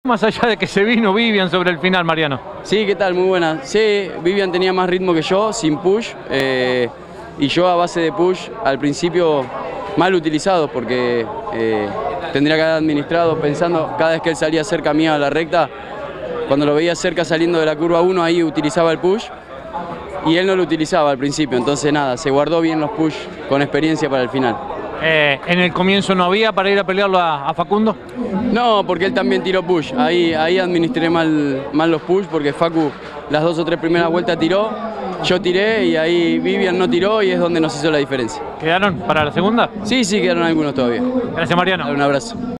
Más allá de que se vino Vivian sobre el final, Mariano. Sí, ¿qué tal? Muy buena. Sí, Vivian tenía más ritmo que yo, sin push, y yo a base de push, al principio mal utilizado, porque tendría que haber administrado pensando cada vez que él salía cerca mía a la recta, cuando lo veía cerca saliendo de la curva 1, ahí utilizaba el push, y él no lo utilizaba al principio, entonces nada, se guardó bien los push con experiencia para el final. ¿En el comienzo no había para ir a pelearlo a Facundo? No, porque él también tiró push. Ahí administré mal los push porque Facu las 2 o 3 primeras vueltas tiró, yo tiré y ahí Vivian no tiró y es donde nos hizo la diferencia. ¿Quedaron para la segunda? Sí, quedaron algunos todavía. Gracias, Mariano. Un abrazo.